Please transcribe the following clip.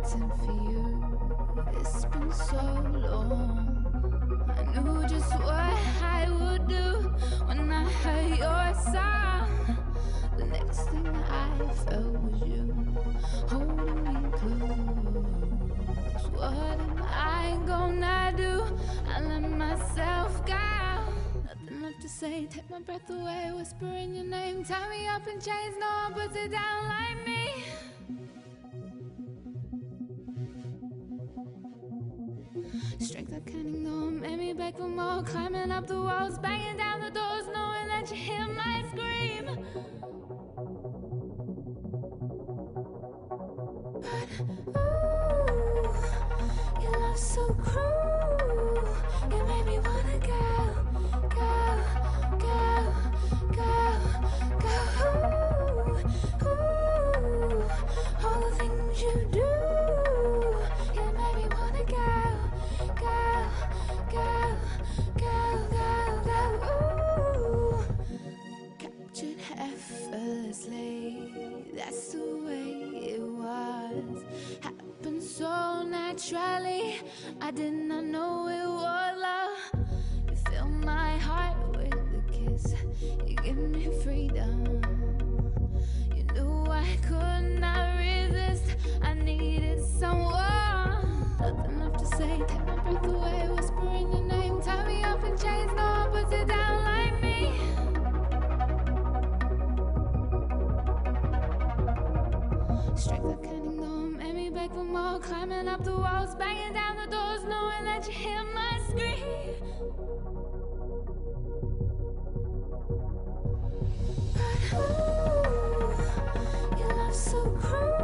waiting for you. It's been so long. I knew just what I would do when I heard your song. The next thing I felt was you holding me close. What am I gonna do? I let myself go. Nothing left to say, take my breath away, whispering your name. Tie me up in chains, no one puts it down like me. Strength I can't ignore, made me beg for more. Climbing up the walls, banging down the doors, knowing that you hear my scream. But ooh, your love's so cruel. You made me wanna go, go, go, go, go. Ooh, ooh, all the things you do, you made me wanna go, go, go, go, go, go. Ooh, captured effortlessly, that's the way it was. Happened so naturally, I did not know it was love. You fill my heart with a kiss, you give me freedom. You knew I could not resist, I needed someone. Nothing left to say, take my breath away, whispering your name. Tie me up in chains, no one puts it down like me. Strength I can't ignore, made me beg for more. Climbing up the walls, banging down the doors, knowing that you hear my scream. But ooh, your love's so cruel.